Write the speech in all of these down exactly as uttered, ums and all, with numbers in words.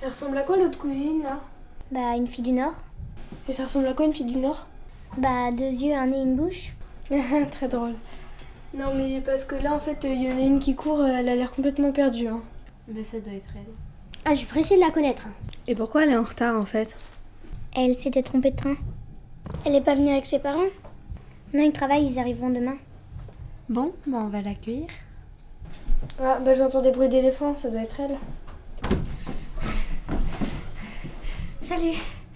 Elle ressemble à quoi l'autre cousine là? Bah, une fille du Nord. Et ça ressemble à quoi une fille du Nord? Bah, deux yeux, un nez, une bouche. Très drôle. Non mais parce que là en fait il y en a une qui court, elle a l'air complètement perdue. Hein. Bah ça doit être elle. Ah, je suis pressée de la connaître. Et pourquoi elle est en retard en fait? Elle s'était trompée de train. Elle est pas venue avec ses parents? Non, ils travaillent, ils arriveront demain. Bon, bah on va l'accueillir. Ah bah j'entends des bruits d'éléphants, ça doit être elle. Salut.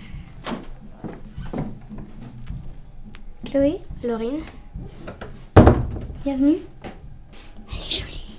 Chloé? Laurine? Bienvenue. Elle est jolie.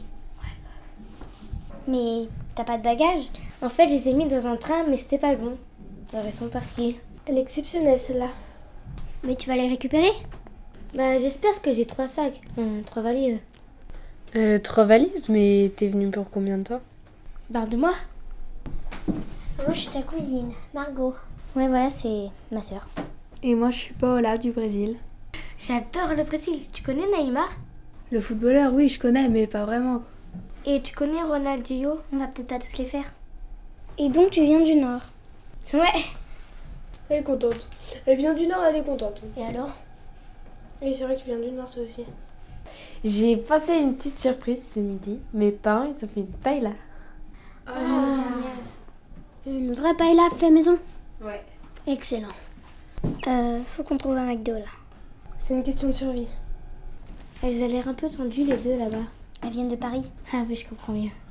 Mais t'as pas de bagages? En fait je les ai mis dans un train mais c'était pas le bon. Alors ils sont partis. Elle est exceptionnelle celle-là. Mais tu vas les récupérer? Bah j'espère parce que j'ai trois sacs, hum, trois valises. Euh, trois valises, mais t'es venue pour combien de temps? Barre de moi? Moi je suis ta cousine, Margot. Ouais voilà, c'est ma sœur. Et moi je suis Paola du Brésil. J'adore le Brésil. Tu connais Neymar? Le footballeur, oui, je connais, mais pas vraiment. Et tu connais Ronaldinho? On va peut-être pas tous les faire. Et donc tu viens du Nord? Ouais. Elle est contente. Elle vient du Nord, elle est contente. Et alors? Oui, c'est vrai que tu viens du Nord toi aussi. J'ai passé une petite surprise ce midi. Mes parents, ils ont fait une paella. Ah, Une vraie paella fait maison? Ouais. Excellent. Euh, faut qu'on trouve un McDo là. c'est une question de survie. Elles ont l'air un peu tendues les deux là-bas. Elles viennent de Paris. Ah oui, je comprends mieux.